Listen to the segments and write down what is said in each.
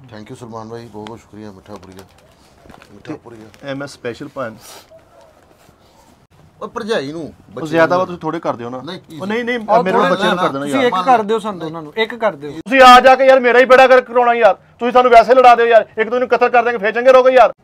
Thank you Salman भाई, बहुत बहुत शुक्रिया। मिठा पुरिया ਐ ਮੈਂ ਸਪੈਸ਼ਲ ਪਾਣ और भरजाई नूं ਉਹ ਜ਼ਿਆਦਾ ਵਾ ਤੁਸੀਂ ਥੋੜੇ ਕਰ ਦਿਓ ਨਾ। ਉਹ ਨਹੀਂ ਨਹੀਂ ਮੇਰੇ ਬੱਚੇ ਨੂੰ ਕਰ ਦੇਣਾ ਤੁਸੀਂ ਯਾਰ। ਇੱਕ ਕਰ ਦਿਓ ਸਾਨੂੰ ਦੋਨਾਂ ਨੂੰ, ਇੱਕ ਕਰ ਦਿਓ। ਤੁਸੀਂ ਆ ਜਾ ਕੇ ਯਾਰ ਮੇਰਾ ਹੀ ਬੇੜਾ ਕਰ ਕਰਾਉਣਾ ਯਾਰ। ਤੁਸੀਂ ਸਾਨੂੰ ਵੈਸੇ ਲੜਾ ਦਿਓ ਯਾਰ, ਇੱਕ ਦੂਜੇ ਨੂੰ ਕਤਲ ਕਰ ਦੇਂਗੇ ਫੇਰ ਚੰਗੇ ਰਹੋਗੇ ਯਾਰ।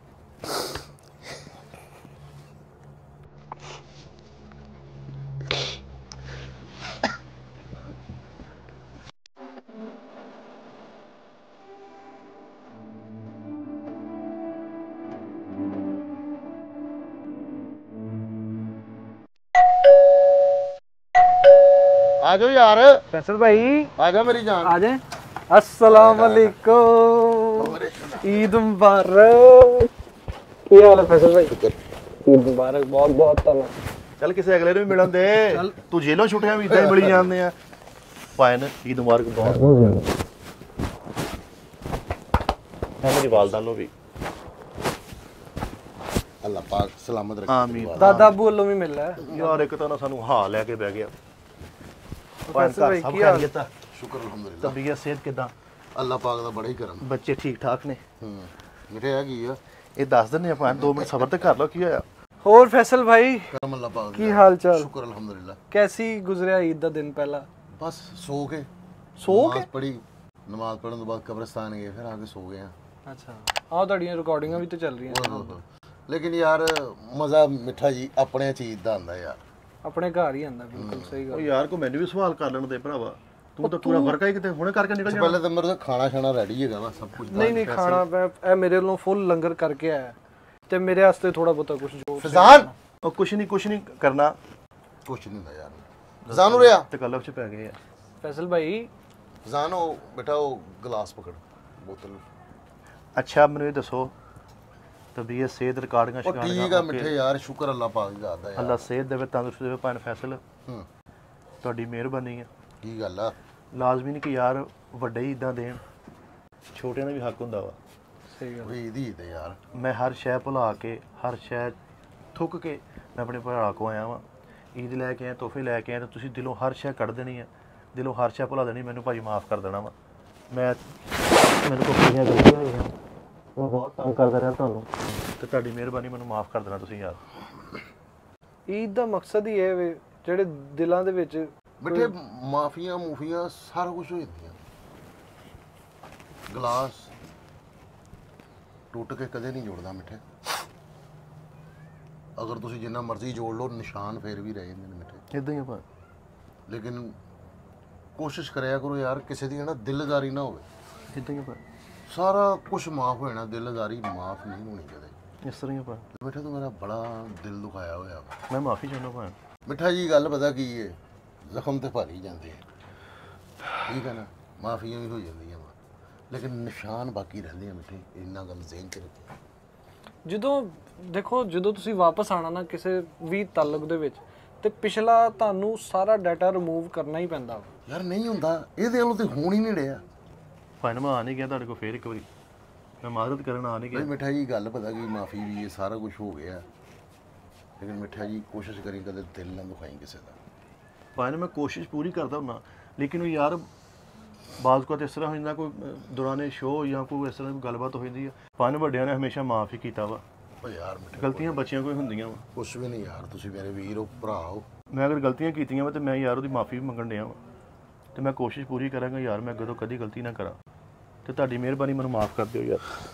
आ जाओ यार, फैसल भाई आ जा मेरी जान। आ जाए। अस्सलाम वालेकुम, ईद मुबारक। ਕੀ ਹਾਲ ਹੈ ਫੈਸਲ ਭਾਈ? ਈਦ ਮੁਬਾਰਕ, ਬਹੁਤ ਬਹੁਤ ਤੁਹਾਨੂੰ। ਚੱਲ ਕਿਸੇ ਅਗਲੇ ਨੂੰ ਵੀ ਮਿਲਣ ਦੇ। ਤੂੰ ਜੇਲੋਂ ਛੁੱਟਿਆ ਵੀ ਇਦਾਂ ਹੀ ਮਿਲੀ ਜਾਂਦੇ ਆ। ਪਾਇਨ ਈਦ ਮੁਬਾਰਕ ਬਹੁਤ ਹੈ ਮੇਰੀ ਵਾਲਦਾ ਨੂੰ ਵੀ। अल्लाह पाक सलामत रखे। आमीन। ਦਾਦਾ ਅੱਬੂ ਵੱਲੋਂ ਵੀ ਮਿਲਣਾ ਹੈ ਯਾਰ ਇੱਕ ਤਾਂ ਨਾ ਸਾਨੂੰ ਹਾਂ ਲੈ ਕੇ ਬਹਿ ਗਿਆ। ਫੈਸਲ ਭਾਈ ਕੀ ਹਾਲ? शुक्र अल्हम्दुलिल्लाह। ਤਬੀਅਤ ਸਿਹਤ ਕਿਦਾਂ? अल्लाह पाक दा बड़ा ही करम। ਬੱਚੇ ਠੀਕ ਠਾਕ ਨੇ? मिठे है की है ਇਹ ਦੱਸ ਦਿੰਦੇ ਆਪਾਂ 2 ਮਿੰਟ ਸਬਰ ਤੇ ਕਰ ਲਓ ਕੀ ਹੋਇਆ। ਹੋਰ ਫੈਸਲ ਭਾਈ करम अल्लाह पाक ਕੀ ਹਾਲ ਚਾਲ? शुक्र अल्हम्दुलिल्लाह। कैसी गुजरिया ईद ਦਾ ਦਿਨ ਪਹਿਲਾ? बस सो के नमाज पढ़ी, नमाज पढ़ने के बाद कब्रिस्तान गए, फिर आके सो गए। ਅੱਛਾ ਆਹ ਤੁਹਾਡੀਆਂ ਰਿਕਾਰਡਿੰਗਾਂ ਵੀ ਤੇ ਚੱਲ ਰਹੀਆਂ। लेकिन यार मजा मिठा जी अपने चीज दा आंदा यार, ਆਪਣੇ ਘਰ ਹੀ ਆਂਦਾ। ਬਿਲਕੁਲ ਸਹੀ ਉਹ ਗੱਲ। ਯਾਰ ਕੋ ਮੈਨੂੰ ਵੀ ਸਵਾਲ ਕਰ ਲੈਣ ਦੇ ਭਰਾਵਾ। ਤੂੰ ਤਾਂ ਪੂਰਾ ਵਰਕਾ ਹੀ ਕਿਤੇ ਹੁਣੇ ਕਰਕੇ ਨਿਕਲ ਜਾਣਾ। पहले तो मेरे खाना शाना रेडी है वा सब कुछ। ਨਹੀਂ ਨਹੀਂ ਖਾਣਾ ਮੈਂ ਇਹ ਮੇਰੇ ਵੱਲੋਂ ਫੁੱਲ ਲੰਗਰ ਕਰਕੇ ਆਇਆ ਤੇ ਮੇਰੇ ਵਾਸਤੇ ਥੋੜਾ ਬਹੁਤਾ ਕੁਝ ਜੋ फजान ਉਹ ਕੁਛ ਨਹੀਂ ਕਰਨਾ कुछ नहीं था यार। फजान हो रहा ਤੇ ਕਲਬ ਚ ਪੈ ਗਏ ਆ। ਫੈਸਲ ਭਾਈ फजान हो बेटा, वो गिलास पकड़ बोतल। ਅੱਛਾ ਮੈਨੂੰ ਇਹ ਦੱਸੋ ਤਬੀਅਤ ਸਿਹਤ ਰਿਕਾਰਡਿੰਗਾਂ ਉਹ ਠੀਕ ਆ ਮਿੱਠੇ ਯਾਰ, ਸ਼ੁਕਰ ਅੱਲਾਹ ਪਾਕ ਦਾ ਆਦਾ ਯਾਰ। ਅੱਲਾ ਸਿਹਤ ਦੇਵੇ, ਤੰਦਰੁਸਤੀ ਦੇਵੇ। ਭਾਣ ਫੈਸਲ ਤੁਹਾਡੀ ਮਿਹਰਬਾਨੀ ਆ। ਕੀ ਗੱਲ ਆ? ਲਾਜ਼ਮੀ ਨਹੀਂ ਕਿ ਯਾਰ ਵੱਡੇ ਹੀ ਇਦਾਂ ਦੇਣ, ਛੋਟਿਆਂ ਦਾ ਵੀ ਹੱਕ ਹੁੰਦਾ ਵਾ। ਸਹੀ ਗੱਲ। ਵੀ ਇਹਦੀ ਤੇ ਯਾਰ ਮੈਂ ਹਰ ਸ਼ੈ ਭੁਲਾ ਕੇ, ਹਰ ਸ਼ੈ ਥੁੱਕ ਕੇ ਮੈਂ ਆਪਣੇ ਭਰਾ ਕੋ ਆਇਆ ਵਾਂ। ਈਦ ਲੈ ਕੇ ਆਇਆ, ਤੋਹਫੇ ਲੈ ਕੇ ਆਇਆ, ਤਾਂ ਤੁਸੀਂ ਦਿਲੋਂ ਹਰ ਸ਼ੈ ਕੱਢ ਦੇਣੀ ਆ, ਦਿਲੋਂ ਹਰ ਸ਼ੈ ਭੁਲਾ ਦੇਣੀ। ਮੈਨੂੰ ਭਾਈ ਮਾਫ ਕਰ ਦੇਣਾ ਵਾ। ਮੈਨੂੰ ਕੋਈ ਕਿਹੜੀਆਂ ਗਲਤੀਆਂ ਹੋਈਆਂ, ਮੈਂ ਬਹੁਤ ਤੰਗ ਕਰਦਾ ਰਿਹਾ ਤੁਹਾਨੂੰ, ਤੇ ਤੁਹਾਡੀ ਮਿਹਰਬਾਨੀ ਮੈਨੂੰ ਮਾਫ ਕਰ ਦੇਣਾ ਤੁਸੀਂ ਯਾਰ। ਈਦ ਦਾ ਮਕਸਦ ਹੀ ਇਹ ਵੇ ਜਿਹੜੇ ਦਿਲਾਂ ਦੇ ਵਿੱਚ ਮਿੱਠੇ ਮਾਫੀਆਂ ਮੂਫੀਆਂ ਸਾਰਾ ਕੁਝ ਹੋ ਜਾਂਦੀਆਂ। ਗਲਾਸ ਟੁੱਟ ਕੇ ਕਦੇ ਨਹੀਂ ਜੁੜਦਾ ਮਿੱਠੇ। ਅਗਰ ਤੁਸੀਂ ਜਿੰਨਾ ਮਰਜ਼ੀ ਜੋੜ ਲਓ, ਨਿਸ਼ਾਨ ਫੇਰ ਵੀ ਰਹਿ ਜਾਂਦੇ ਨੇ ਮਿੱਠੇ। ਇਦਾਂ ਹੀ ਆ ਭਾਈ। ਲੇਕਿਨ ਕੋਸ਼ਿਸ਼ ਕਰਿਆ ਕਰੋ ਯਾਰ, ਕਿਸੇ ਦੀ ਨਾ ਦਿਲਦਾਰੀ ਨਾ ਹੋਵੇ। ਇਦਾਂ ਹੀ ਆ ਭਾਈ। ਸਾਰਾ ਕੁਝ ਮਾਫ ਹੋ ਜਾਣਾ, ਦਿਲਦਾਰੀ ਮਾਫ ਨਹੀਂ ਹੋਣੀ ਕਦੇ। ਇਸ ਤਰ੍ਹਾਂ ਹੀ ਆ ਭਾਈ। ਮਿੱਠੇ ਤੂੰ ਮੇਰਾ ਬੜਾ ਦਿਲ ਦੁਖਾਇਆ ਹੋਇਆ ਵਾ। ਮੈਂ ਮਾਫੀ ਚਾਹੁੰਦਾ ਭਾਈ। ਮਿੱਠਾ ਜੀ ਗੱਲ ਪਤਾ ਕੀ ਹੈ, ਜ਼ਖਮ ਤੇ ਭਰ ਹੀ ਜਾਂਦੇ ਆ, ਠੀਕ ਹੈ ਨਾ। ਮਾਫੀਆਂ ਵੀ ਹੋ ਜਾਂਦੀਆਂ ਵਾ, ਲੇਕਿਨ ਨਿਸ਼ਾਨ ਬਾਕੀ ਰਹਿੰਦੇ ਆ ਮਿੱਠੇ। ਇੰਨਾ ਗੱਲ ਜ਼ਿਹਨ 'ਚ ਰੱਖੋ। ਜਦੋਂ ਦੇਖੋ ਜਦੋਂ ਤੁਸੀਂ ਵਾਪਸ ਆਣਾ ਨਾ ਕਿਸੇ ਵੀ ਤਾਲੁਕ ਦੇ ਵਿੱਚ, ਤੇ ਪਿਛਲਾ ਤੁਹਾਨੂੰ ਸਾਰਾ ਡਾਟਾ ਰਿਮੂਵ ਕਰਨਾ ਹੀ ਪੈਂਦਾ ਵਾ। ਯਾਰ ਨਹੀਂ ਹੁੰਦਾ, ਇਹਦੇ ਵੱਲੋਂ ਤੇ ਹੋਣ ਹੀ ਨਹੀਂ ਰਿਹਾ। ਭਾਈ ਮੈਂ ਆ ਨਹੀਂ ਗਿਆ ਤੁਹਾਡੇ ਕੋਲ ਫੇਰ ਇੱਕ ਵਾਰੀ, ਮੈਂ ਮਾਜ਼ਰਤ ਕਰਨ ਆ ਨਹੀਂ ਗਿਆ। ਬਈ ਮਿੱਠਾ ਜੀ ਗੱਲ ਪਤਾ ਕੀ, ਮਾਫੀ ਵੀ ਇਹ ਸਾਰਾ ਕੁਝ ਹੋ ਗਿਆ, ਲੇਕਿਨ ਮਿੱਠਾ ਜੀ ਕੋਸ਼ਿਸ਼ ਕਰੀ ਕਦੇ ਦਿਲ ਨਾ ਦੁਖਾਈ ਕਿਸੇ ਦਾ। ਭਾਈ ਮੈਂ ਕੋਸ਼ਿਸ਼ ਪੂਰੀ ਕਰਦਾ ਹੁੰਦਾ, ਲੇਕਿਨ ਯਾਰ ਬਾਜ਼ ਕੋਲ ਇਸ ਤਰ੍ਹਾਂ ਹੋ ਜਾਂਦਾ, ਕੋਈ ਦੌਰਾਨੇ ਸ਼ੋਅ ਜਾਂ ਕੋਈ ਇਸ ਤਰ੍ਹਾਂ ਦੀ ਗੱਲਬਾਤ ਹੋ ਜਾਂਦੀ ਆ। ਭਾਈ ਵੱਡਿਆਂ ਨੇ ਹਮੇਸ਼ਾ ਮਾਫ ਹੀ ਕੀਤਾ ਵਾ। ਓ ਯਾਰ ਮਿੱਠਾ ਗਲਤੀਆਂ ਬੱਚਿਆਂ ਕੋਈ ਹੁੰਦੀਆਂ ਵਾ। ਕੁਛ ਵੀ ਨਹੀਂ ਯਾਰ, ਤੁਸੀਂ ਮੇਰੇ ਵੀਰ ਹੋ, ਭਰਾ ਹੋ। ਮੈਂ ਅਗਰ ਗਲਤੀਆਂ ਕੀਤੀਆਂ ਵਾ ਤੇ ਮੈਂ ਯਾਰ ਉਹਦੀ ਮਾਫੀ ਵੀ ਮੰਗਣ ਡਿਆ ਵਾ, ਤੇ ਮੈਂ ਕੋਸ਼ਿਸ਼ ਪੂਰੀ ਕਰਾਂਗਾ ਯਾਰ ਮੈਂ ਅੱਗੇ ਤੋਂ ਕਦੀ ਗਲਤੀ ਨਾ ਕਰਾਂ, ਤੇ ਤੁਹਾਡੀ ਮਿਹਰਬਾਨੀ ਮੈਨੂੰ ਮਾਫ ਕਰ ਦਿਓ ਯਾਰ।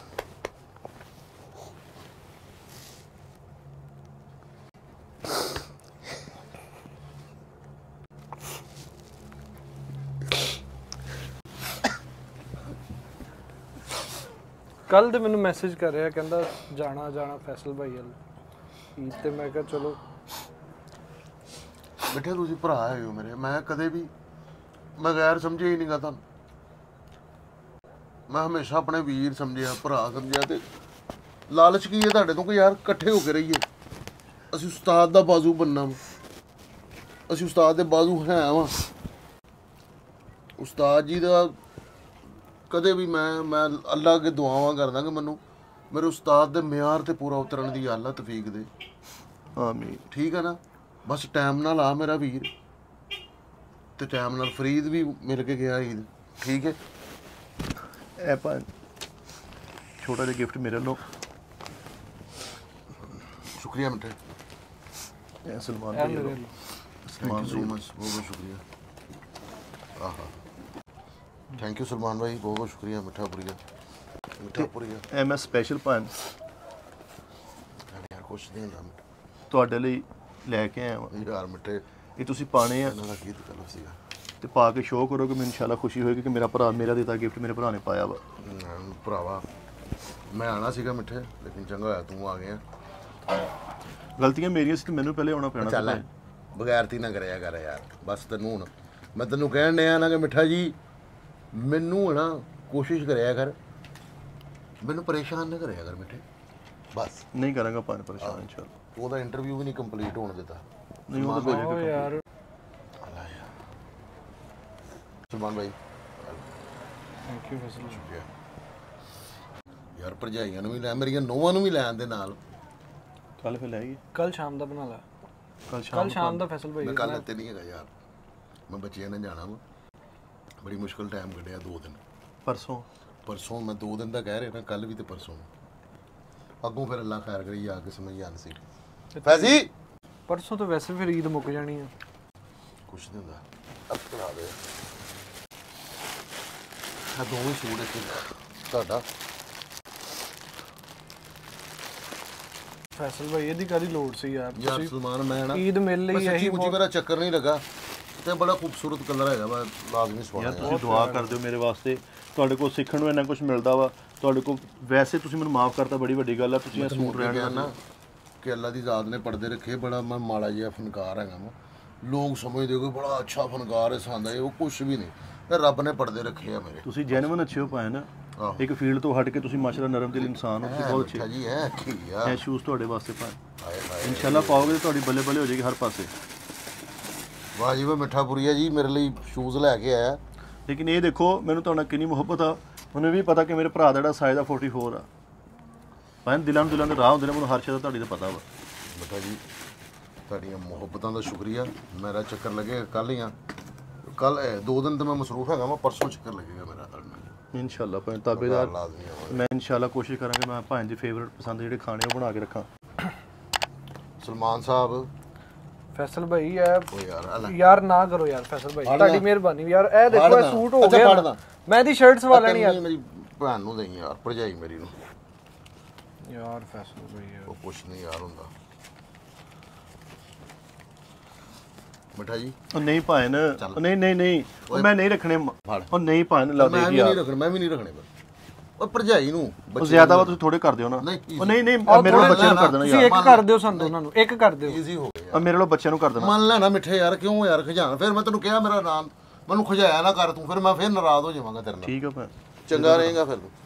ਕੱਲ ਤੇ ਮੈਨੂੰ ਮੈਸੇਜ ਕਰ ਰਿਹਾ, ਕਹਿੰਦਾ ਜਾਣਾ ਫੈਸਲ ਭਾਈ ਵੱਲ ਈਦ ਤੇ। ਮੈਂ ਕਿਹਾ ਚਲੋ। ਮਿੱਠੇ ਤੁਸੀਂ ਭਰਾ ਹੈਗੇ ਹੋ ਮੇਰੇ, ਮੈਂ ਕਦੇ ਵੀ ਮੈਂ ਗੈਰ ਸਮਝਿਆ ਹੀ ਨਹੀਂਗਾ ਤੁਹਾਨੂੰ। ਮੈਂ ਹਮੇਸ਼ਾ ਆਪਣੇ ਵੀਰ ਸਮਝਿਆ, ਭਰਾ ਸਮਝਿਆ। ਤੇ ਲਾਲਚ ਕੀ ਹੈ ਤੁਹਾਡੇ ਤੋਂ ਕਿ ਯਾਰ ਇਕੱਠੇ ਹੋ ਕੇ ਰਹੀਏ। ਅਸੀਂ ਉਸਤਾਦ ਦਾ ਬਾਜ਼ੂ ਬਣਨਾ ਵਾ, ਅਸੀਂ ਉਸਤਾਦ ਦੇ ਬਾਜ਼ੂ ਹੈ ਵਾ। ਉਸਤਾਦ ਜੀ ਦਾ ਕਦੇ ਵੀ ਮੈਂ ਅੱਲਾ ਅੱਗੇ ਦੁਆਵਾਂ ਕਰਦਾ ਕਿ ਮੈਨੂੰ ਮੇਰੇ ਉਸਤਾਦ ਦੇ ਮਿਆਰ ਤੇ ਪੂਰਾ ਉਤਰਨ ਦੀ ਅੱਲਾ ਤੌਫੀਕ ਦੇ। ਆਮੀਨ। ਠੀਕ ਹੈ ਨਾ। ਬਸ ਟਾਈਮ ਨਾਲ ਆ ਮੇਰਾ ਵੀਰ, ਤੇ ਟਾਈਮ ਨਾਲ ਫਰੀਦ ਵੀ ਮਿਲ ਕੇ ਗਿਆ ਈਦ। ਠੀਕ ਹੈ। ਇਹ ਭਾਈ ਛੋਟਾ ਜਿਹਾ ਗਿਫਟ ਮੇਰੇ ਵੱਲੋਂ। ਸ਼ੁਕਰੀਆ ਮਿੱਠੇ, ਇਹ ਸਲਮਾਨ ਇਹ ਭਾਈ ਮੇਰੇ ਵੱਲੋਂ। ਲਈ। ਥੈਂਕ ਯੂ ਸੋ ਮਚ, ਬਹੁਤ ਬਹੁਤ ਸ਼ੁਕਰੀਆ। ਆਹਾ, ਥੈਂਕ ਯੂ ਸਲਮਾਨ ਭਾਈ, ਬਹੁਤ ਬਹੁਤ ਸ਼ੁਕਰੀਆ। ਮਿੱਠਾਪੁਰੀਆ ਇਹ ਮੈਂ ਸਪੈਸ਼ਲ ਭਾਣ ਯਾਰ ਕੁਛ ਨਹੀਂ ਹੁੰਦਾ ਮਿੱਠਾ ਤੁਹਾਡੇ ਲਈ ਲੈ ਕੇ ਆਇਆ ਵਾਂ। ਯਾਰ ਮਿੱਠੇ, ਇਹ ਤੁਸੀਂ ਪਾਣੇ ਆ ਇਹਨਾਂ ਦਾ ਗੀਤ ਕਲਰ ਸੀਗਾ ਤੇ ਪਾ ਕੇ ਸ਼ੋਅ ਕਰੋਗੇ, ਮੈਨੂੰ ਇਨਸ਼ਾਅੱਲਾ ਖੁਸ਼ੀ ਹੋਏਗੀ ਕਿ ਮੇਰਾ ਭਰਾ, ਮੇਰਾ ਦਿੱਤਾ ਗਿਫਟ ਮੇਰੇ ਭਰਾ ਨੇ ਪਾਇਆ ਵਾ। ਭਰਾਵਾ। ਮੈਂ ਆਣਾ ਸੀਗਾ ਮਿੱਠੇ, ਲੇਕਿਨ ਚੰਗਾ ਹੋਇਆ ਤੂੰ ਆ ਗਿਆ। ਗਲਤੀਆਂ ਮੇਰੀਆਂ ਸੀ ਤੇ ਮੈਨੂੰ ਪਹਿਲੇ ਆਉਣਾ ਪੈਣਾ ਚੱਲ ਸੀ। ਬਗੈਰਤੀ ਨਾ ਕਰਿਆ ਕਰ ਯਾਰ, ਬਸ ਤੈਨੂੰ ਹੁਣ ਮੈਂ ਤੈਨੂੰ ਕਹਿਣ ਡਿਆ ਨਾ ਕਿ ਮਿੱਠਾ ਜੀ ਮੈਨੂੰ ਨਾ ਕੋਸ਼ਿਸ਼ ਕਰਿਆ ਕਰ, ਮੈਨੂੰ ਪਰੇਸ਼ਾਨ ਨਾ ਕਰਿਆ ਕਰ ਮਿੱਠੇ, ਬਸ। ਨਹੀਂ ਕਰਾਂਗਾ ਭਾਣ ਪਰੇਸ਼ਾਨ ਇਨਸ਼ਾਅੱਲਾ। ਉਹਦਾ ਇੰਟਰਵਿਊ ਵੀ ਨਹੀਂ ਕੰਪਲੀਟ ਹੋਣ ਦਿੱਤਾ। ਨਹੀਂ ਉਹ ਤਾਂ ਓ ਯਾਰ ਸਲਮਾਨ ਭਾਈ ਥੈਂਕ ਯੂ ਫੈਸਲ। ਸ਼ੁਕਰੀਆ ਯਾਰ। ਭਰਜਾਈਆਂ ਨੂੰ ਵੀ ਲੈ, ਮੇਰੀਆਂ ਨੋਵਾਂ ਨੂੰ ਵੀ ਲੈਣ ਦੇ ਨਾਲ। ਕੱਲ ਫਿਰ ਲੈ ਆਈਏ, ਕੱਲ ਸ਼ਾਮ ਦਾ ਬਣਾ ਲਾ, ਕੱਲ ਕੱਲ ਸ਼ਾਮ ਦਾ ਫੈਸਲ ਭਾਈ। ਮੈਂ ਕੱਲ ਇੱਥੇ ਨਹੀਂ ਹੈਗਾ ਯਾਰ, ਮੈਂ ਬੱਚਿਆਂ ਨੇ ਜਾਣਾ ਵਾ, ਬੜੀ ਮੁਸ਼ਕਲ ਟਾਈਮ ਕੱਢਿਆ 2 ਦਿਨ। ਪਰਸੋਂ ਮੈਂ 2 ਦਿਨ ਦਾ ਕਹਿ ਰਿਹਾ ਨਾ, ਕੱਲ ਵੀ ਤੇ ਪਰਸੋਂ। ਅੱਗੋਂ ਫਿਰ ਅੱਲਾ ਖੈਰ ਕਰੀ, ਆ ਕੇ ਸਮਝ ਆਨ ਸੀ। ਫੈਜ਼ੀ ਪਰਸੋਂ ਤੋਂ ਵੈਸੇ ਫਿਰ ਈਦ ਮੁੱਕ ਜਾਣੀ ਆ। ਕੁਛ ਨਹੀਂ ਹੁੰਦਾ, ਅਬ ਕਰਾ ਦੇ ਆ ਦੋਵੇਂ ਸੂਟ ਇੱਕ ਤੁਹਾਡਾ। ਫੈਸਲ ਭਾਈ ਇਹਦੀ ਕਾਹਦੀ ਲੋੜ ਸੀ ਯਾਰ, ਯਾਰ ਸਲਮਾਨ ਮੈਂ ਨਾ ਈਦ ਮਿਲ ਲਈ ਸੱਚੀ ਇਹੀ ਮੁੱਚੀ ਮੇਰਾ ਚੱਕਰ ਨਹੀਂ ਲੱਗਾ ਤੇ ਬੜਾ ਖੂਬਸੂਰਤ ਕਲਰ ਹੈਗਾ ਵਾ, ਲਾਜ਼ਮੀ ਸਵਾਣਾ ਯਾਰ ਤੁਸੀਂ ਦੁਆ ਕਰ ਦਿਓ ਮੇਰੇ ਵਾਸਤੇ, ਤੁਹਾਡੇ ਕੋਲ ਸਿੱਖਣ ਨੂੰ ਇੰਨਾ ਕੁਝ ਮਿਲਦਾ ਵਾ। ਤੁਹਾਡੇ ਕੋਲ ਵੈਸੇ ਤੁਸੀਂ ਮੈਨੂੰ ਮਾਫ ਕਰਤਾ, ਬੜੀ ਵੱਡੀ ਗੱਲ ਆ। ਤੁਸੀਂ ਇਹ ਸੂਟ ਰਹਿਣ ਨਾ ਕਿ ਅੱਲਾ ਦੀ ਜ਼ਾਤ ਨੇ ਪਰਦੇ ਰੱਖੇ, ਬੜਾ ਮੈਂ ਮਾੜਾ ਜਿਹਾ ਫਨਕਾਰ ਹੈਗਾ ਵਾ। ਲੋਕ ਸਮਝਦੇ ਕੋਈ ਬੜਾ ਅੱਛਾ ਫਨਕਾਰ ਹੈ ਸਾਂਦਾ, ਉਹ ਕੁਛ ਵੀ ਨਹੀਂ, ਤੇ ਰੱਬ ਨੇ ਪਰਦੇ ਰੱਖੇ ਆ ਮੇਰੇ। ਤੁਸੀਂ ਜੈਨੂਇਨ ਅੱਛੇ ਹੋ ਪਾਏ ਨਾ, ਇੱਕ ਫੀਲਡ ਤੋਂ ਹਟ ਕੇ ਤੁਸੀਂ ਮਾਸ਼ਾਅੱਲਾ ਨਰਮ ਦਿਲ ਇਨਸਾਨ ਹੋ, ਤੁਸੀਂ ਬਹੁਤ ਅੱਛੇ। ਜੀ ਹੈ ਕੀ ਆ, ਇਹ ਸ਼ੂਜ਼ ਤੁਹਾਡੇ ਵਾਸਤੇ ਪਾਏ, ਹਾਏ ਹਾਏ ਇਨਸ਼ਾਅੱਲਾ ਪਾਓਗੇ ਤੇ ਤੁਹਾਡੀ ਬੱਲੇ ਬੱਲੇ ਹੋ ਜਾਏਗੀ ਹਰ ਪਾਸੇ। ਵਾਹ ਜੀ ਵਾਹ, ਮਿੱਠਾਪੁਰੀਆ ਜੀ ਮੇਰੇ ਲਈ ਸ਼ੂਜ਼ ਲੈ ਕੇ ਆਇਆ। ਲੇਕਿਨ ਇਹ ਦੇਖੋ ਮੈਨੂੰ ਤੁਹਾਡਾ ਕਿੰਨੀ ਮੁਹੱਬਤ ਆ, ਮੈਨੂੰ ਵੀ ਪਤਾ ਕਿ ਮੇਰੇ ਭਰਾ ਦਾ ਜਿਹੜਾ ਸਾਈਜ਼ ਦਾ 44 ਆ। ਭਾਵੇਂ ਦਿਲਾਂ ਦੇ ਰਾਹ ਹੁੰਦੇ ਨੇ, ਮੈਨੂੰ ਹਰ ਸ਼ੈ ਦਾ ਤੁਹਾਡੀ ਦਾ ਪਤਾ ਵਾ। ਮਿੱਠਾ ਜੀ ਤੁਹਾਡੀਆਂ ਮੁਹੱਬਤਾਂ ਦਾ ਸ਼ੁਕਰੀਆ। ਮੇਰਾ ਚੱਕਰ ਲੱਗੇਗਾ ਕੱਲ ਹੀ ਆ, ਕੱਲ 2 ਦਿਨ ਤਾਂ ਮੈਂ ਮਸਰੂਫ ਹੈਗਾ ਵਾ, ਪਰਸੋਂ ਚੱਕਰ ਲੱਗੇਗਾ ਮੇਰਾ ਤੁਹਾਡੇ ਨਾਲ ਇਨਸ਼ਾਅੱਲਾ। ਭਾਵੇਂ ਤਾਬੇਦਾਰ ਲਾਜ਼ਮੀ ਆਵਾਂਗੇ। ਮੈਂ ਇਨਸ਼ਾਅੱਲਾ ਕੋਸ਼ਿਸ਼ ਕਰਾਂਗਾ ਮੈਂ ਭਾਂ ਦੇ ਫੇਵਰਿਟ ਪਸੰਦ ਜਿਹੜੇ ਖਾਣੇ ਉਹ ਬਣਾ ਕੇ ਰੱਖਾਂ। ਸਲਮਾਨ ਸਾਹਿਬ ਫੈਸਲ ਭਾਈ ਯਾਰ, ਉਹ ਯਾਰ ਅਲਾ ਯਾਰ ਨਾ ਕਰੋ ਯਾਰ ਫੈਸਲ ਭਾਈ, ਤੁਹਾਡੀ ਮਿਹਰਬਾਨੀ ਯਾਰ। ਇਹ ਦੇਖੋ ਫੜਦਾ। ਇਹ ਸੂਟ ਹੋ ਅੱਛਾ, ਗਿਆ, ਫੜਦਾ। ਮੈਂ ਇਹਦੀ ਸ਼ਰਟ ਸਵਾ ਲੈਣੀ ਯਾਰ। ਮੇਰੀ ਭੈਣ ਨੂੰ ਦੇਈ ਯਾਰ, ਭਰਜਾਈ ਮੇਰੀ ਨੂੰ। ਯਾਰ ਫੈਸਲ ਭਾਈ ਯਾਰ, ਉਹ ਕੁਛ ਨਹੀਂ ਯਾਰ ਹੁੰਦਾ। ਮਿੱਠਾ ਜੀ ਉਹ ਨਹੀਂ ਭਾਣ, ਉਹ ਨਹੀਂ ਉਹ ਮੈਂ ਨਹੀਂ ਰੱਖਣੇ। ਉਹ ਨਹੀਂ ਭਾਣ ਲਾ ਮੈਂ ਦੇ ਵੀ ਯਾਰ, ਨਹੀਂ ਰੱਖਣੇ, ਮੈਂ ਵੀ ਨਹੀਂ ਰੱਖਣੇ। ਉਹ ਭਰਜਾਈ ਨੂੰ ਉਹ ਜ਼ਿਆਦਾ ਵਾ ਤੁਸੀਂ ਥੋੜੇ ਕਰ ਦਿਓ ਨਾ। ਨਹੀਂ, ਉਹ ਨਹੀਂ ਮੇਰੇ ਵੱਲ ਬੱਚਿਆਂ ਨੂੰ ਕਰ ਦੇਣਾ ਤੁਸੀਂ ਯਾਰ, ਇੱਕ ਕਰ ਦਿਓ ਸਾਨੂੰ ਦੋਨਾਂ ਨੂੰ, ਇੱਕ ਕਰ ਦਿਓ। ਈਜ਼ੀ ਹੋ ਗਿਆ। ਉਹ ਮੇਰੇ ਵੱਲ ਬੱਚਿਆਂ ਨੂੰ ਕਰ ਦੇਣਾ। ਮੰਨ ਲੈਣਾ ਮਿੱਠੇ ਯਾਰ, ਕਿਉਂ ਯਾਰ ਖਜਾਨ? ਫਿਰ ਮੈਂ ਤੈਨੂੰ ਕਿਹਾ ਮੇਰਾ ਨਾਮ, ਮੈਨੂੰ ਖਜਾਇਆ ਨਾ ਕਰ ਤੂੰ, ਫਿਰ ਮੈਂ ਫਿਰ ਨਾਰਾਜ਼ ਹੋ ਜਾਵਾਂਗਾ ਤੇਰੇ ਨਾਲ। ਠੀਕ ਆ ਭਾਣ, ਚੰਗਾ ਰਹੇਗਾ ਫਿਰ ਤੂੰ।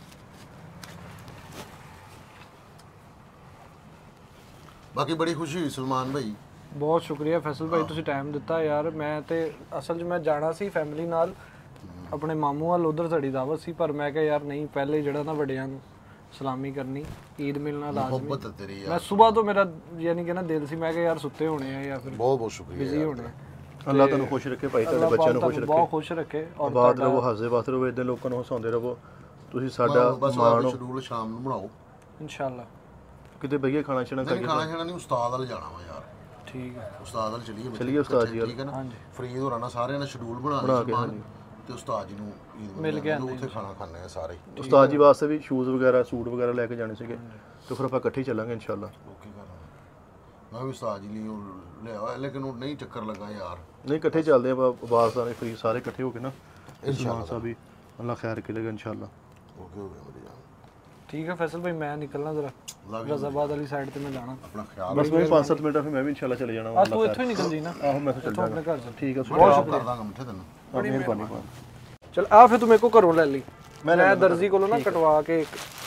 ਬਾਕੀ ਬੜੀ ਖੁਸ਼ੀ ਹੋਈ ਸਲਮਾਨ ਭਾਈ। ਬਹੁਤ ਸ਼ੁਕਰੀਆ ਫੈਸਲ ਭਾਈ, ਤੁਸੀਂ ਟਾਈਮ ਦਿੱਤਾ ਯਾਰ। ਮੈਂ ਤੇ ਅਸਲ 'ਚ ਮੈਂ ਜਾਣਾ ਸੀ ਫੈਮਿਲੀ ਨਾਲ ਆਪਣੇ ਮਾਮੂ ਵੱਲ, ਉਧਰ ਸਾਡੀ ਦਾਵਤ ਸੀ, ਪਰ ਮੈਂ ਕਿਹਾ ਯਾਰ ਨਹੀਂ, ਪਹਿਲੇ ਜਿਹੜਾ ਨਾ ਵੱਡਿਆਂ ਨੂੰ ਸਲਾਮੀ ਕਰਨੀ, ਈਦ ਮਿਲਣਾ ਲਾਜ਼ਮੀ। ਮੁਹੱਬਤ ਹੈ ਤੇਰੀ ਯਾਰ, ਮੈਂ ਸਵੇਰ ਤੋਂ ਮੇਰਾ ਯਾਨੀ ਕਿ ਨਾ ਦਿਲ ਸੀ, ਮੈਂ ਕਿਹਾ ਯਾਰ ਸੁੱਤੇ ਹੋਣੇ ਆ ਜਾਂ ਫਿਰ ਬਹੁਤ ਬਹੁਤ ਸ਼ੁਕਰੀਆ ਬਿਜ਼ੀ ਯਾਰ। ਹੋਣੇ ਆ। ਅੱਲਾਹ ਤੁਹਾਨੂੰ ਖੁਸ਼ ਰੱਖੇ ਭਾਈ, ਤੁਹਾਡੇ ਬੱਚਿਆਂ ਨੂੰ ਖੁਸ਼ ਰੱਖੇ, ਬਹੁਤ ਖੁਸ਼ ਰੱਖੇ ਔਰ ਆਬਾਦ ਰਹੋ, ਹੱਸਦੇ ਵਸਦੇ ਰਹੋ, ਇਦਾਂ ਲੋਕਾਂ ਨੂੰ ਹਸਾਉਂਦੇ ਰਹੋ। ਤੁਸੀਂ ਸਾਡਾ ਬਸ ਮਾਣ ਹੋ। ਸ਼ਡਿਊਲ ਸ਼ਾਮ ਨੂੰ ਬਣਾਓ, ਇਨਸ਼ਾਅੱਲਾ। ਕਿਤੇ ਬਈਏ ਖਾਣਾ ਛਣਾ ਨਹੀਂ ਖਾਈਏ। ਖਾਣਾ ਖਾਣਾ ਨਹੀਂ, ਉਸਤਾਦ ਵੱਲ ਜਾਣਾ ਵਾ ਯਾਰ। ਠੀਕ ਹੈ ਉਸਤਾਦ ਵੱਲ ਚਲੀਏ ਚਲੀਏ ਉਸਤਾਦ ਜੀ ਵੱਲ। ਠੀਕ ਹੈ ਨਾ? ਹਾਂਜੀ। ਫਰੀਦ ਹੋਰਾਂ ਨਾਲ ਸਾਰਿਆਂ ਨੇ ਸ਼ਡਿਊਲ ਬਣਾ ਬਣਾ ਲਿਆ ਕੇ, ਸਮਾਨ, ਤੇ ਉਸਤਾਦ ਜੀ ਨੂੰ ਈਦ ਮਿਲ ਕੇ ਉੱਥੇ ਖਾਣਾ ਖਾਣੇ ਆ ਸਾਰੇ। ਉਸਤਾਦ ਜੀ ਵਾਸਤੇ ਵੀ ਸ਼ੂਜ਼ ਵਗੈਰਾ ਸੂਟ ਵਗੈਰਾ ਲੈ ਕੇ ਜਾਣੇ ਸੀਗੇ, ਤੇ ਫਿਰ ਆਪਾਂ ਇਕੱਠੇ ਹੀ ਚੱਲਾਂਗੇ ਇਨਸ਼ਾਅੱਲਾ। ਓਕੇ ਕਰ ਮੈਂ ਵੀ ਉਸਤਾਦ ਜੀ ਲਈ ਉਹ ਲਿਆ, ਲੇਕਿਨ ਉਹ ਨਹੀਂ ਚੱਕਰ ਲੱਗਾ ਯਾਰ। ਨਹੀਂ ਇਕੱਠੇ ਚੱਲਦੇ ਆਪਾਂ, ਆਵਾਜ਼ ਸਾਰੇ ਫਰੀ ਸਾਰੇ ਇਕੱਠੇ ਹੋ ਕੇ ਨਾ ਇਨਸ਼ਾਅੱਲਾ ਸਾਹਿਬ ਵੀ ਅੱਲਾਹ ਖੈਰ ਕਰੇਗਾ ਇਨਸ਼ਾਅੱਲਾ। ਓਕੇ ਹੋ ਗਿਆ ਮੇਰੀ ਜਾਨ। ਠੀਕ ਹੈ ਫੈਸਲ ਭਾਈ, ਮੈਂ ਨਿਕਲਣਾ ਜ਼ਰਾ ਗਜ਼ਾਬਾਦ ਵਾਲੀ ਸਾਈਡ ਤੇ ਮੈਂ ਜਾਣਾ। ਆਪਣਾ ਖਿਆਲ ਬਸ ਮੈਂ 5-7 ਮਿੰਟ ਫਿਰ ਮੈਂ ਵੀ ਇਨਸ਼ਾਅੱਲਾ ਚਲੇ ਜਾਣਾ ਵਾ। ਤੂੰ ਇੱਥੋਂ ਹੀ ਨਿਕਲ ਜੀ ਨਾ, ਆਹੋ ਮੈਂ ਤਾਂ ਚੱਲ ਜਾਣਾ। ਆਪਣੇ ਘਰ ਚੱਲ। ਠੀਕ ਆ, ਬਹੁਤ ਕਰ ਦਾਂਗਾ ਮਿੱਠੇ ਤੈਨੂੰ। ਬੜੀ ਮਿਹਰਬਾਨੀ ਭਾਣ। ਚਲ ਆ ਫਿਰ ਤੂੰ ਮੇਰੇ ਕੋ ਘਰੋਂ ਲੈ ਲਈ, ਮੈਂ ਦਰਜੀ ਕੋਲੋਂ ਨਾ ਕਟਵਾ ਕੇ।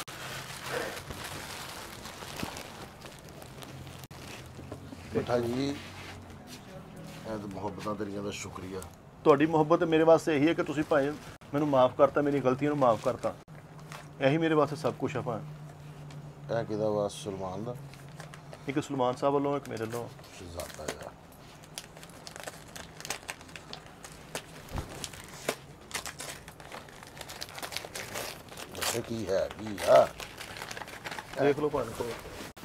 ਮਿੱਠਾ ਜੀ ਇਹ ਤਾਂ ਮੁਹੱਬਤਾਂ ਤੇਰੀਆਂ ਦਾ ਸ਼ੁਕਰੀਆ। ਤੁਹਾਡੀ ਮੁਹੱਬਤ ਮੇਰੇ ਵਾਸਤੇ ਇਹੀ ਹੈ ਕਿ ਤੁਸੀਂ ਭਾਈ ਮੈਨੂੰ ਮਾਫ ਕਰਤਾ, ਮੇਰੀ ਗਲਤੀਆਂ ਨੂੰ ਮਾਫ ਕਰਤਾ, ਇਹੀ ਮੇਰੇ ਵਾਸਤੇ ਸਭ ਕੁਝ ਆ ਭਾਂ। ਇਹ ਕਿਹਦਾ ਵਾ? ਸਲਮਾਨ ਦਾ ਇੱਕ ਸਲਮਾਨ ਸਾਹਿਬ ਵੱਲੋਂ, ਇੱਕ ਮੇਰੇ ਵੱਲੋਂ। ਸ਼ਹਿਜ਼ਾਦਾ ਯਾਰ। ਇਹ ਕੀ ਹੈ? ਕੀ ਆ? ਦੇਖ ਲਓ ਭਾਣ ਕੋ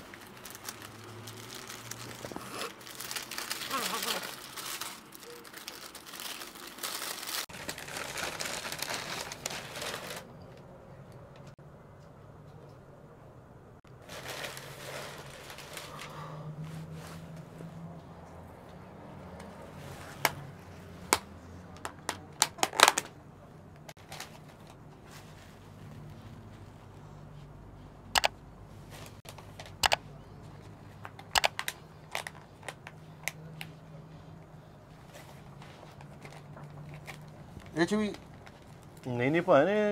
ਇਹ ਚ ਵੀ ਨਹੀਂ ਭਾਣ ਇਹ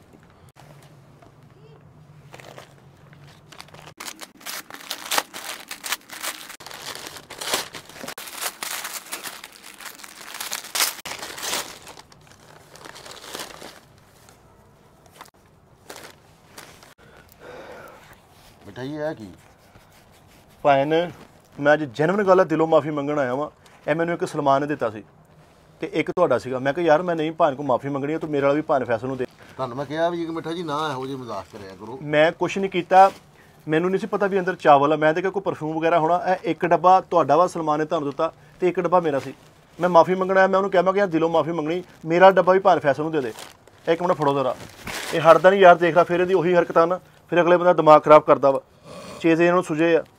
ਮਿਠਾਈ ਹੈ ਕੀ? ਭਾਣ ਮੈਂ ਅੱਜ ਜੈਨੂਇਨ ਗੱਲ ਆ, ਦਿਲੋਂ ਮਾਫੀ ਮੰਗਣ ਆਇਆ ਵਾਂ। ਇਹ ਮੈਨੂੰ ਇੱਕ ਸਲਮਾਨ ਨੇ ਦਿੱਤਾ ਸੀ ਤੇ ਇੱਕ ਤੁਹਾਡਾ ਸੀਗਾ। ਮੈਂ ਕਿਹਾ ਯਾਰ ਮੈਂ ਨਹੀਂ ਭਾਣ ਕੋ ਮਾਫੀ ਮੰਗਣੀ ਹੈ, ਤੂੰ ਮੇਰੇ ਵਾਲਾ ਵੀ ਭਾਣ ਫੈਸਲ ਨੂੰ ਦੇ। ਤੁਹਾਨੂੰ ਮੈਂ ਕਿਹਾ ਵੀ ਮਿੱਠਾ ਜੀ ਨਾ ਇਹੋ ਜਿਹੇ ਮਜ਼ਾਕ ਕਰਿਆ ਕਰੋ। ਮੈਂ ਕੁਛ ਨਹੀਂ ਕੀਤਾ, ਮੈਨੂੰ ਨਹੀਂ ਸੀ ਪਤਾ ਵੀ ਅੰਦਰ ਚਾਵਲ ਆ। ਮੈਂ ਤੇ ਕਿਹਾ ਕੋਈ ਪਰਫਿਊਮ ਵਗੈਰਾ ਹੋਣਾ। ਇਹ ਇੱਕ ਡੱਬਾ ਤੁਹਾਡਾ ਵਾ ਸਲਮਾਨ ਨੇ ਤੁਹਾਨੂੰ ਦਿੱਤਾ ਤੇ ਇੱਕ ਡੱਬਾ ਮੇਰਾ ਸੀ। ਮੈਂ ਮਾਫੀ ਮੰਗਣ ਆਇਆ, ਮੈਂ ਉਹਨੂੰ ਕਿਹਾ ਮੈਂ ਕਿ ਯਾਰ ਦਿਲੋਂ ਮਾਫੀ ਮੰਗਣੀ, ਮੇਰਾ ਡੱਬਾ ਵੀ ਭਾਣ ਫੈਸਲ ਨੂੰ ਦੇ ਦੇ। ਇੱਕ ਮਿੰਟ ਫੜੋ ਜ਼ਰਾ, ਇਹ ਹਟਦਾ ਨਹੀਂ ਯਾਰ। ਦੇਖ ਲਾ ਫਿਰ ਇਹਦੀ ਉਹੀ ਹਰਕਤਾਂ ਨਾ, ਫਿਰ ਅਗਲੇ ਬੰਦਾ ਦਿਮਾਗ ਖਰਾਬ ਕਰਦਾ ਵਾ। ਚੀਜ਼ ਇਹਨਾਂ ਨੂੰ ਸੁਝੇ ਆ।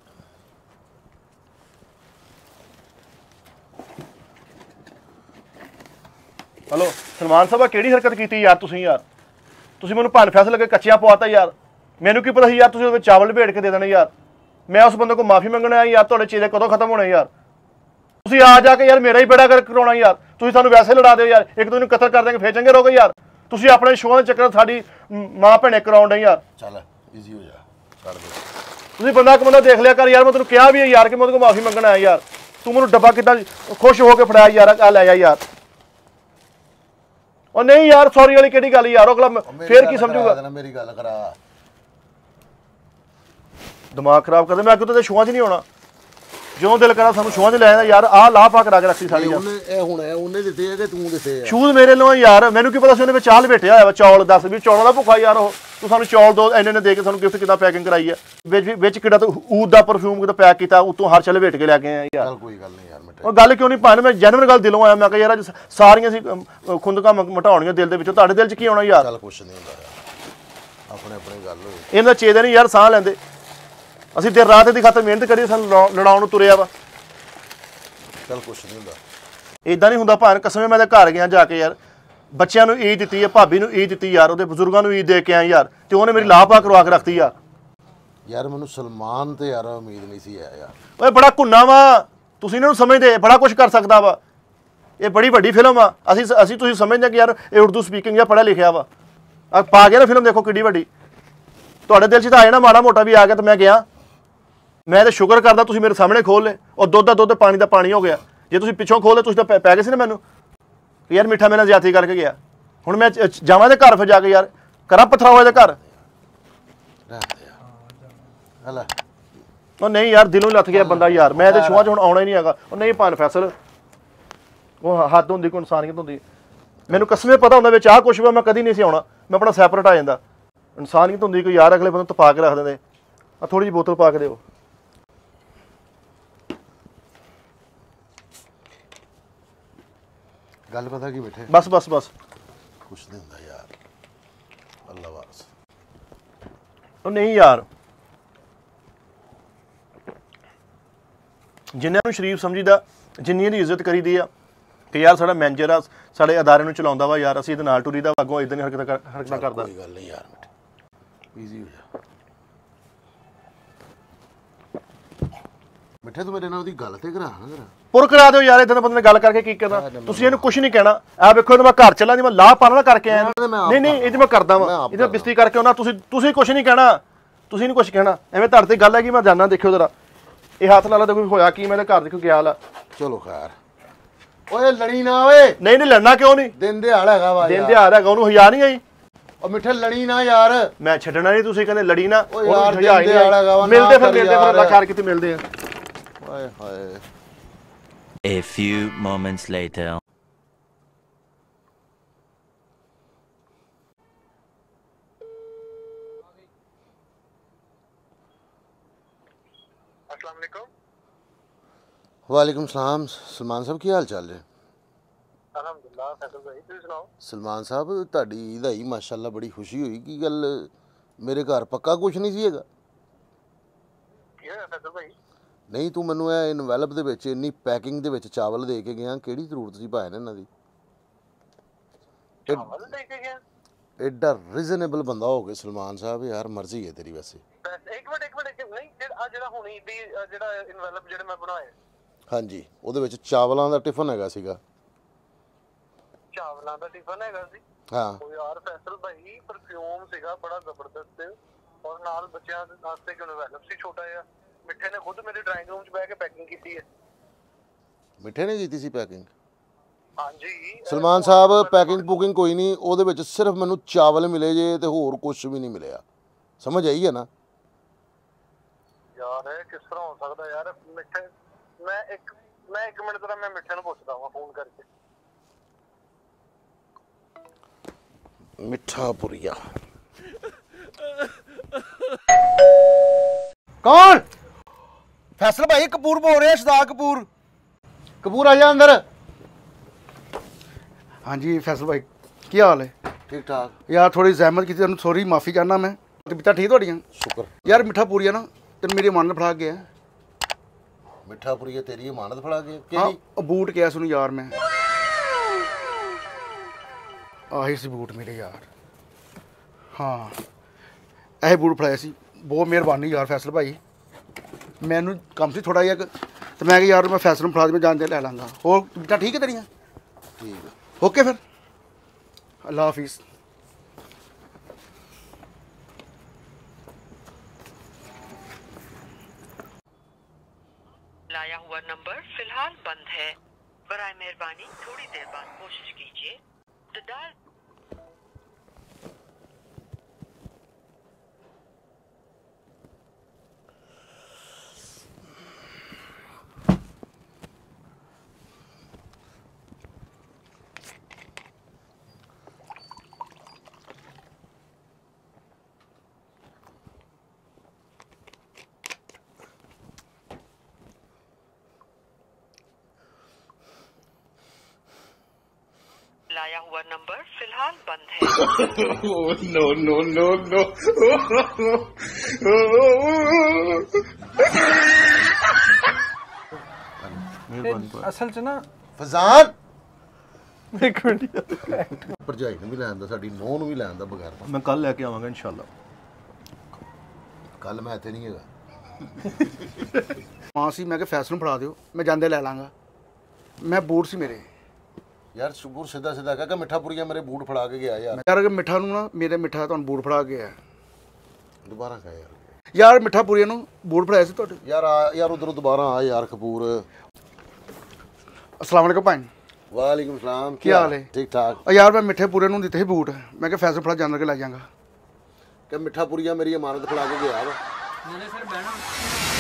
ਹਲੋ ਸਲਮਾਨ ਸਾਹਿਬ ਕਿਹੜੀ ਹਰਕਤ ਕੀਤੀ ਯਾਰ ਤੁਸੀਂ? ਯਾਰ ਤੁਸੀਂ ਮੈਨੂੰ ਭਾਣ ਫੈਸਲ ਲੱਗੇ ਕੱਚਿਆਂ ਪਵਾਤਾ ਯਾਰ। ਮੈਨੂੰ ਕੀ ਪਤਾ ਸੀ ਯਾਰ ਤੁਸੀਂ ਉਹਦੇ ਵਿੱਚ ਚਾਵਲ ਭੇੜ ਕੇ ਦੇ ਦੇਣੇ ਯਾਰ। ਮੈਂ ਉਸ ਬੰਦੇ ਕੋਲ ਮਾਫੀ ਮੰਗਣ ਆਇਆ ਯਾਰ। ਤੁਹਾਡੇ ਚੀਜ਼ੇ ਕਦੋਂ ਖਤਮ ਹੋਣੇ ਯਾਰ? ਤੁਸੀਂ ਆ ਜਾ ਕੇ ਯਾਰ ਮੇਰਾ ਹੀ ਬੇੜਾ ਕਰ ਕਰਾਉਣਾ ਯਾਰ। ਤੁਸੀਂ ਸਾਨੂੰ ਵੈਸੇ ਲੜਾ ਦਿਓ ਯਾਰ, ਇੱਕ ਦੂਜੇ ਨੂੰ ਕਤਲ ਕਰ ਦੇਂਗੇ, ਫੇਰ ਚੰਗੇ ਰਹੋਗੇ ਯਾਰ। ਤੁਸੀਂ ਆਪਣੇ ਸ਼ੋਅ ਦੇ ਚੱਕਰ ਸਾਡੀ ਮਾਂ ਭੈਣੇ ਕਰਾਉਣ ਡਏ ਯਾਰ। ਚੱਲ ਈਜ਼ੀ ਹੋ ਜਾ, ਛੱਡ ਦੇ। ਤੁਸੀਂ ਬੰਦਾ ਇੱਕ ਬੰਦਾ ਦੇਖ ਲਿਆ ਕਰ ਯਾਰ। ਮੈਂ ਤੈਨੂੰ ਕਿਹਾ ਵੀ ਹੈ ਯਾਰ ਕਿ ਮੈਂ ਉਹਦੇ ਕੋਲ ਮਾਫੀ ਮੰਗਣ ਆਇਆ ਯਾਰ। ਤੂੰ ਮੈਨੂੰ ਡੱਬਾ ਕਿੱਦਾਂ ਖੁਸ਼ ਹੋ ਕੇ ਫੜਾਇਆ ਯਾਰ? ਆ ਲੈ ਜਾ ਯਾਰ। ਉਹ ਨਹੀਂ ਯਾਰ ਸੌਰੀ ਵਾਲੀ ਕਿਹੜੀ ਗੱਲ ਯਾਰ? ਅਗਲਾ ਫੇਰ ਕੀ ਸਮਝੂਗਾ? ਮੇਰੀ ਗੱਲ ਕਰਾ। ਦਿਮਾਗ ਖਰਾਬ ਕਰਦੇ। ਮੈਂ ਅੱਗੇ ਤੋਂ ਸ਼ੋਆਂ 'ਚ ਨਹੀਂ ਆਉਣਾ। ਜਿਉਂ ਦਿਲ ਕਰਾ ਸਾਨੂੰ ਸ਼ੋਆਂ 'ਚ ਲੈ ਜਾਂਦਾ ਯਾਰ। ਆਹ ਲਾਹ ਪਾ ਕਰਾ ਕੇ ਰੱਖੀ ਸਾਡੀ ਯਾਰ। ਇਹ ਹੁਣ ਉਹਨੇ ਦਿੱਤੇ ਆ ਕਿ ਤੂੰ ਦਿੱਤੇ ਆ? ਸ਼ੂਜ਼ ਮੇਰੇ ਲੋ ਯਾਰ। ਮੈਨੂੰ ਕੀ ਪਤਾ ਸੀ ਉਹਨੇ ਵਿੱਚ ਚਾਹ ਲਪੇਟਿਆ ਹੋਇਆ ਵਾ। ਚੌਲ ਦੱਸ ਵੀ ਚੌਲਾਂ ਦਾ ਭੁੱਖਾ ਯਾਰ ਉਹ। ਤੂੰ ਸਾਨੂੰ ਚੌਲ ਦੋ ਇੰਨੇ ਨੇ ਦੇ ਕੇ ਸਾਨੂੰ ਗਿਫਟ ਕਿੱਦਾਂ ਪੈਕਿੰਗ ਕਰਾਈ ਆ? ਵਿੱਚ ਕਿਹੜਾ ਤੂੰ ਊਦ ਦਾ ਪਰਫਿਊਮ ਕਿੱਦਾਂ ਪੈਕ ਕੀਤਾ, ਉਤੋਂ ਹਰ ਚਲੇ ਲਪੇਟ ਕੇ ਲੈ ਕੇ ਆਇਆ ਯਾਰ। ਚੱਲ ਕੋਈ ਗੱਲ ਨਹੀਂ ਯਾਰ ਮਿੱਠਾ। ਉਹ ਗੱਲ ਕਿਉਂ ਨਹੀਂ ਭਾਣ? ਮੈਂ ਜੈਨੂਇਨ ਗੱਲ ਦਿਲੋਂ ਆਇਆ। ਮੈਂ ਕਿਹਾ ਯਾਰ ਅੱਜ ਸਾਰੀਆਂ ਸੀ ਖੁੰਦਕਾਂ ਮਟਾਉਣੀਆਂ ਦਿਲ ਦੇ ਵਿੱਚੋਂ। ਤੁਹਾਡੇ ਦਿਲ 'ਚ ਕੀ ਆਉਣਾ ਯਾਰ? ਚੱਲ ਕੁਛ ਨਹੀਂ ਹੁੰਦਾ ਯਾਰ, ਆਪਣੇ ਆਪਣੇ ਗੱਲ ਹੋਈ। ਇਹਨਾਂ ਚੇਦੇ ਨਹੀਂ ਯਾਰ ਸਾਹ ਲੈਂਦੇ। ਅਸੀਂ ਦਿਨ ਰਾਤ ਦੀ ਖਾਤਰ ਮਿਹਨਤ ਕਰੀ, ਸਾਨੂੰ ਲੜਾਉਣ ਨੂੰ ਤੁਰਿਆ ਵਾ। ਚੱਲ ਕੁਛ ਨਹੀਂ ਹੁੰਦਾ। ਇਦਾਂ ਨਹੀਂ ਹੁੰਦਾ ਭਾਣ। ਕਸਮੇ ਮੈਂ ਤਾਂ ਘਰ ਗਿਆ ਜਾ ਕੇ ਯਾਰ। ਬੱਚਿਆਂ ਨੂੰ ਈਦ ਦਿੱਤੀ ਹੈ, ਭਾਬੀ ਨੂੰ ਈਦ ਦਿੱਤੀ ਯਾਰ, ਉਹਦੇ ਬਜ਼ੁਰਗਾਂ ਨੂੰ ਈਦ ਦੇ ਕੇ ਆਏ ਯਾਰ। ਤੇ ਉਹਨੇ ਮੇਰੀ ਲਾਹ ਪਾ ਕਰਵਾ ਕੇ ਰੱਖਤੀ ਯਾਰ। ਯਾਰ ਮੈਨੂੰ ਸਲਮਾਨ ਤੇ ਯਾਰ ਉਮੀਦ ਨਹੀਂ ਸੀ ਯਾਰ। ਓਏ ਬੜਾ ਘੁੰਨਾ ਵਾ। ਤੁਸੀਂ ਇਹਨਾਂ ਨੂੰ ਸਮਝਦੇ, ਬੜਾ ਕੁਝ ਕਰ ਸਕਦਾ ਵਾ। ਇਹ ਬੜੀ ਵੱਡੀ ਫਿਲਮ ਆ। ਅਸੀਂ ਤੁਸੀਂ ਸਮਝਦੇ ਕਿ ਯਾਰ ਇਹ ਉਰਦੂ ਸਪੀਕਿੰਗ ਜਾਂ ਪੜ੍ਹਿਆ ਲਿਖਿਆ ਵਾ। ਆ ਪਾ ਗਿਆ ਨਾ ਫਿਲਮ, ਦੇਖੋ ਕਿੱਡੀ ਵੱਡੀ। ਤੁਹਾਡੇ ਦਿਲ 'ਚ ਤਾਂ ਆਏ ਨਾ ਮਾੜਾ ਮੋਟਾ ਵੀ ਆ ਗਿਆ ਤਾਂ ਮੈਂ ਗਿਆ। ਮੈਂ ਤਾਂ ਸ਼ੁਕਰ ਕਰਦਾ ਤੁਸੀਂ ਮੇਰੇ ਸਾਹਮਣੇ ਖੋਲ ਲਏ। ਉਹ ਦੁੱਧ ਦਾ ਦੁੱਧ, ਪਾਣੀ ਦਾ ਪਾਣੀ ਹੋ ਗਿਆ। ਜੇ ਤੁਸੀਂ ਪਿੱਛੋਂ ਖੋਲਦੇ ਤੁਸੀਂ ਤਾਂ ਪੈ ਗਏ ਸੀ ਨਾ ਮੈਨੂੰ ਯਾਰ। ਮਿੱਠਾ ਮੇਰੇ ਨਾਲ ਜ਼ਿਆਦਤੀ ਕਰਕੇ ਗਿਆ। ਹੁਣ ਮੈਂ ਜਾਵਾਂ ਦੇ ਘਰ ਫਿਰ ਜਾ ਕੇ ਯਾਰ ਕਰਾਂ ਪਥਰਾਓ ਇਹਦੇ ਘਰ। ਉਹ ਨਹੀਂ ਯਾਰ ਦਿਲੋਂ ਲੱਥ ਗਿਆ ਬੰਦਾ ਯਾਰ। ਮੈਂ ਤੇ ਸ਼ੋਆਂ 'ਚ ਹੁਣ ਆਉਣਾ ਹੀ ਨਹੀਂ ਹੈਗਾ। ਉਹ ਨਹੀਂ ਭਾਣ ਫੈਸਲ, ਉਹ ਹੱਦ ਹੁੰਦੀ ਕੋਈ ਇਨਸਾਨੀਅਤ ਹੁੰਦੀ। ਮੈਨੂੰ ਕਸਮੇ ਪਤਾ ਹੁੰਦਾ ਵਿੱਚ ਆਹ ਕੁਛ ਵਾ, ਮੈਂ ਕਦੀ ਨਹੀਂ ਸੀ ਆਉਣਾ। ਮੈਂ ਆਪਣਾ ਸੈਪਰੇਟ ਆ ਜਾਂਦਾ। ਇਨਸਾਨੀਅਤ ਹੁੰਦੀ ਕੋਈ ਯਾਰ। ਅਗਲੇ ਬੰਦੇ ਤਪਾ ਕੇ ਰੱਖ ਦਿੰਦੇ। ਆ ਥੋੜੀ ਜਿਹੀ ਬੋਤਲ ਪਾ ਕੇ ਦਿਓ। ਗੱਲ ਪਤਾ ਕੀ ਬੈਠੇ? ਬਸ ਬਸ ਬਸ ਕੁਛ ਨਹੀਂ ਹੁੰਦਾ ਯਾਰ, ਅੱਲਾ ਵਾਸ। ਉਹ ਨਹੀਂ ਯਾਰ, ਜਿਨ੍ਹਾਂ ਨੂੰ ਸ਼ਰੀਫ ਸਮਝੀਦਾ, ਜਿੰਨੀ ਦੀ ਇੱਜ਼ਤ ਕਰੀਦੀ ਆ ਕਿ ਯਾਰ ਸਾਡਾ ਮੈਨੇਜਰ ਆ, ਸਾਡੇ ਅਦਾਰੇ ਨੂੰ ਚਲਾਉਂਦਾ ਵਾ ਯਾਰ, ਅਸੀਂ ਇਹਦੇ ਨਾਲ ਟੁਰੀਦਾ ਅੱਗੋਂ ਇਦਾਂ ਨਹੀਂ ਹਰਕਤਾਂ ਕਰਦਾ। ਕੋਈ ਗੱਲ ਨਹੀਂ ਯਾਰ, ਈਜ਼ੀ ਹੋ ਜਾ। ਮਿੱਠੇ ਤੂੰ ਮੇਰੇ ਨਾਲ ਉਹਦੀ ਗੱਲ ਤੇ ਕਰਾ ਨਾ ਜਰਾ। ਪੁਰ ਕਰਾ ਦਿਓ ਯਾਰ, ਇਦਾਂ ਦੇ ਬੰਦੇ ਨਾਲ ਗੱਲ ਕਰਕੇ ਕੀ ਕਰਨਾ। ਤੁਸੀਂ ਇਹਨੂੰ ਕੁਝ ਨਹੀਂ ਕਹਿਣਾ। ਆ ਵੇਖੋ ਇਹਨੂੰ ਮੈਂ ਘਰ ਚੱਲਾਂ, ਮੈਂ ਲਾਹ ਪਾਣਾ ਕਰਕੇ ਆਇਆ। ਨਹੀਂ ਨਹੀਂ, ਇਹਦੀ ਮੈਂ ਕਰਦਾ ਵਾਂ, ਇਹਦੀ ਬਿਸਤੀ ਕਰਕੇ ਆਉਣਾ। ਤੁਸੀਂ ਕੁਝ ਨਹੀਂ ਕਹਿਣਾ, ਤੁਸੀਂ ਨਹੀਂ ਕੁਝ ਕਹਿਣਾ। ਐਵੇਂ ਤੁਹਾਡੇ ਤੇ ਗੱਲ ਹੈ ਕਿ ਮੈਂ ਜਾਣਾ। ਦੇਖਿਓ ਜਰਾ ਇਹ ਹੱਥ ਲਾ ਲਾ ਤਾਂ ਕੋਈ ਹੋਇਆ ਕੀ? ਮੇਰੇ ਘਰ ਦੇਖੋ ਗਿਆ ਲਾ। ਚਲੋ ਖੈਰ, ਓਏ ਲੜੀ ਨਾ ਓਏ। ਨਹੀਂ ਨਹੀਂ ਲੜਨਾ ਕਿਉਂ ਨਹੀਂ? ਦਿਨ ਦਿਹਾੜ ਹੈਗਾ ਵਾ, ਦਿਨ ਦਿਹਾੜ ਹੈਗਾ, ਉਹਨੂੰ ਹਯਾ ਨਹੀਂ ਆਈ। ਉਹ ਮਿੱਠੇ ਲੜੀ ਨਾ ਯਾਰ। ਮੈਂ ਛੱਡਣਾ ਨਹੀਂ, ਤੁਸੀਂ ਕਹਿੰਦੇ ਲੜੀ ਨਾ। ਯਾਰ ਦਿਨ ਦਿਹਾੜ ਹੈਗਾ ਵਾ, ਮਿਲਦੇ ਫਿਰ ਅੱਲਾ ਖੈਰ ਕਿਤੇ ਮਿਲਦੇ ਆ। ਹਾਏ ਹਾਏ। A few moments later. अस्सलाम वालेकुम। वालेकुम सलाम। सलमान ਸਾਹਿਬ ਕੀ ਹਾਲ ਚਾਲ ਹੈ? अल्हम्दुलिल्लाह फैसल भाई तुम सुनाओ। सलमान ਸਾਹਿਬ ਤੁਹਾਡੀ ਵਧਾਈ ਮਾਸ਼ਾਅੱਲਾ ਬੜੀ ਖੁਸ਼ੀ ਹੋਈ। ਕੀ ਗੱਲ ਮੇਰੇ ਘਰ ਪੱਕਾ ਕੁਝ ਨਹੀਂ ਸੀ ਹੈਗਾ? ਕੀ ਹੋਇਆ ਫੈसल ਭਾਈ? ਨਹੀਂ ਤੂੰ ਮੈਨੂੰ ਇਹ ਇਨਵੈਲਪ ਦੇ ਵਿੱਚ ਇੰਨੀ ਪੈਕਿੰਗ ਦੇ ਵਿੱਚ ਚਾਵਲ ਦੇ ਕੇ ਗਿਆ, ਕਿਹੜੀ ਜ਼ਰੂਰਤ ਸੀ ਭਾਈ ਨੇ ਇਹਨਾਂ ਦੀ? ਚਾਵਲ ਦੇ ਕੇ ਗਿਆ? ਐਡਾ ਰੀਜ਼ਨੇਬਲ ਬੰਦਾ ਹੋ ਕੇ ਸਲਮਾਨ ਸਾਹਿਬ, ਯਾਰ ਮਰਜ਼ੀ ਹੈ ਤੇਰੀ ਵੈਸੇ। ਇੱਕ ਮਿੰਟ ਨਹੀਂ ਜਿਹੜਾ ਹੁਣੀ ਦੀ ਜਿਹੜਾ ਇਨਵੈਲਪ ਜਿਹੜੇ ਮੈਂ ਬਣਾਏ ਹਾਂਜੀ, ਉਹਦੇ ਵਿੱਚ ਚਾਵਲਾਂ ਦਾ ਟਿਫਨ ਹੈਗਾ ਸੀਗਾ। ਚਾਵਲਾਂ ਦਾ ਟਿਫਨ ਹੈਗਾ ਸੀ? ਹਾਂ ਉਹ ਯਾਰ ਫੈਸਲ ਭਾਈ ਪਰਫਿਊਮ ਸੀਗਾ ਬੜਾ ਜ਼ਬਰਦਸਤ, ਔਰ ਨਾਲ ਬੱਚਿਆਂ ਦੇ ਵਾਸਤੇ ਇਨਵੈਲਪ ਸੀ ਛੋਟਾ ਜਿਹਾ। ਮਿੱਠੇ ਨੇ ਖੁਦ ਮੇਰੇ ਡਰਾਇੰਗ ਰੂਮ 'ਚ ਬਹਿ ਕੇ ਪੈਕਿੰਗ ਕੀਤੀ ਹੈ। ਮਿੱਠੇ ਨੇ ਕੀਤੀ ਸੀ ਪੈਕਿੰਗ? ਹਾਂਜੀ ਸਲਮਾਨ ਸਾਹਿਬ ਪੈਕਿੰਗ ਪੁਕਿੰਗ ਕੋਈ ਨਹੀਂ, ਉਹਦੇ ਵਿੱਚ ਸਿਰਫ ਮੈਨੂੰ ਚਾਵਲ ਮਿਲੇ ਜੇ ਤੇ ਹੋਰ ਕੁਝ ਵੀ ਨਹੀਂ ਮਿਲਿਆ। ਸਮਝ ਆਈ ਹੈ ਨਾ? ਯਾਰ ਇਹ ਕਿਸ ਤਰ੍ਹਾਂ ਹੋ ਸਕਦਾ ਯਾਰ? ਮਿੱਠੇ ਮੈਂ ਇੱਕ ਮਿੰਟ ਤੇਰਾ ਮੈਂ ਮਿੱਠੇ ਨੂੰ ਪੁੱਛਦਾ ਹਾਂ ਫੋਨ ਕਰਕੇ। ਮਿੱਠਾ ਪੁਰੀਆ कौन? फैसल भाई कपूर बोल रहे हैं, शदाब कपूर। ਕਪੂਰ ਆ ਜਾ ਅੰਦਰ। हाँ जी फैसल भाई की हाल है? ਠੀਕ ਠਾਕ यार थोड़ी जहमत की, तेन सॉरी माफ़ी चाहना मैं। तबीयत ठीक थोड़ियां? ਸ਼ੁਕਰ। यार मिठा पूरी है ना तेन मेरी मान फड़ा गया। ਮਿੱਠਾ ਪੁਰੀਆ ਤੇਰੀ ਇਮਾਨਤ ਫੜਾ ਕੇ हाँ ਕਿਹੜੀ? वो बूट गया सुन यार मैं, आही सी बूट मेरे यार। हाँ ऐसे बूट फड़ाए सी, बहुत मेहरबानी यार फैसल भाई। मैनू कम सी थोड़ा जिहा तो मैं यार मैं फैसल फड़ा मैं जान दे लै लाँगा। होर तबीयत ठीक है तेरियां? ਠੀਕ ਹੈ। ओके फिर अल्लाह हाफिज़। लाया हुआ नंबर फिलहाल बंद है। बराए मेहरबानी थोड़ी देर बाद कोशिश कीजिए। द डायल लाया हुआ नंबर फिलहाल बंद है। ਮਿਹਰਬਾਨੀ ਭਾਈ। ਅਸਲ 'ਚ ਨਾ ਫਜ਼ਾਨ ਇੱਕ ਮਿੰਟ ਭਰਜਾਈ ਨੂੰ ਵੀ ਲੈਣ ਦਾ, ਸਾਡੀ ਨੂੰਹ ਨੂੰ ਵੀ ਲੈਣ ਦਾ ਬਗੈਰ। ਮੈਂ ਕੱਲ ਲੈ ਕੇ ਆਵਾਂਗਾ ਇਨਸ਼ਾਅੱਲਾ। ਕੱਲ ਮੈਂ ਇੱਥੇ ਨਹੀਂ ਹੈਗਾ। मां सी मैं फैसल फड़ा दियो मैं जाते लै लाँगा। मैं बूट सी मेरे ਯਾਰ ਸ਼ੁਕਰ ਸਿੱਧਾ ਸਿੱਧਾ ਕਹਿ ਕੇ ਮਿੱਠਾ ਪੁਰੀਆ ਮੇਰੇ ਬੂਟ ਫੜਾ ਕੇ ਗਿਆ ਯਾਰ। यार अगर मिठा नू ना मेरे मिठा तुहानू बूट फड़ा गया ਦੁਬਾਰਾ ਕਹਿ ਯਾਰ। यार मिठा पूरी नू बूट फड़ाए सी तुहाडे। ਯਾਰ ਆ ਯਾਰ ਉਧਰੋਂ ਦੁਬਾਰਾ ਆ ਯਾਰ ਕਪੂਰ। अस्सलाम वालेकुम भाई। ਵਾਲੇकुम ਸਲਾਮ। ਕੀ ਹਾਲ ਹੈ? ਠੀਕ ਠਾਕ। और यार मैं मिठे पूरे नू दिते सी बूट, मैं फैसल फड़ा जान के लै जाऊँगा। ਕਿ ਮਿੱਠਾ ਪੁਰੀਆ ਮੇਰੀ ਇਮਾਨਤ ਫੜਾ ਕੇ ਗਿਆ ਵਾ। ਨਾਲੇ ਫਿਰ ਬਹਿਣਾ